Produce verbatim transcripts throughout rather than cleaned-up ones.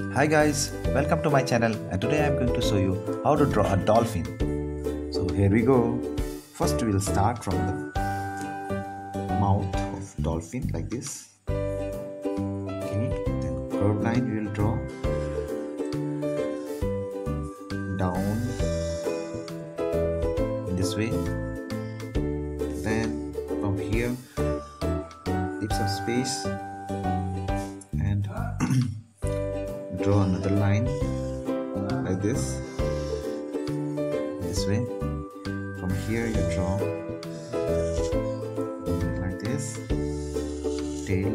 Hi guys, welcome to my channel, and today I am going to show you how to draw a dolphin. So here we go. First we will start from the mouth of dolphin like this. Okay, then curved line we will draw down in this way. Then from here leave some space and draw another line like this, this way. From here you draw like this, tail,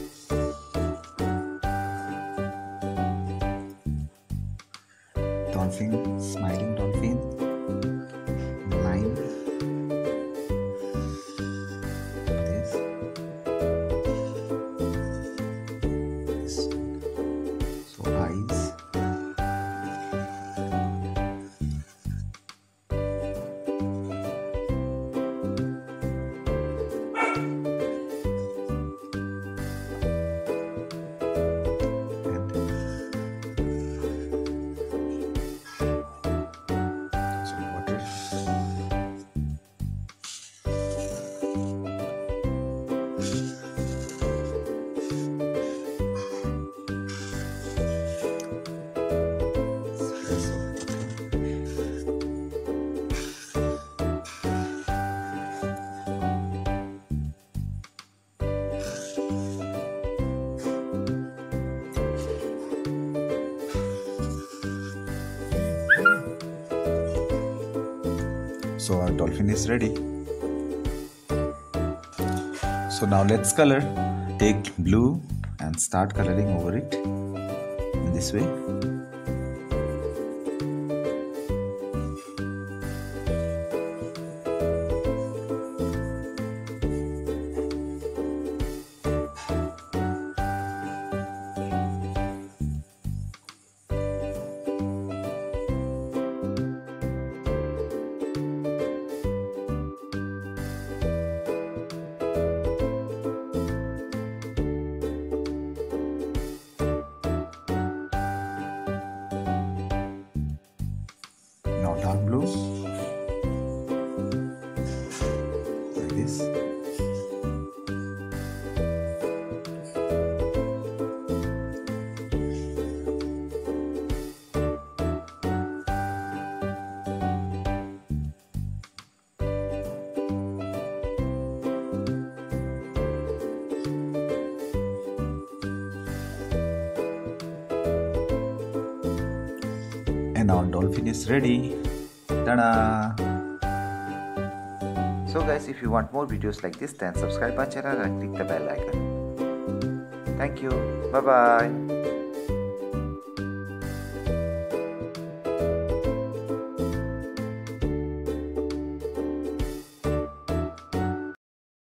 dolphin, smiling dolphin, line, this, this, so eyes. So our dolphin is ready. So now let's color. Take blue and start coloring over it in this way. Now dark blue like this. And our dolphin is ready. Ta-da! So guys, if you want more videos like this, then subscribe my channel and click the bell icon. Thank you. Bye bye.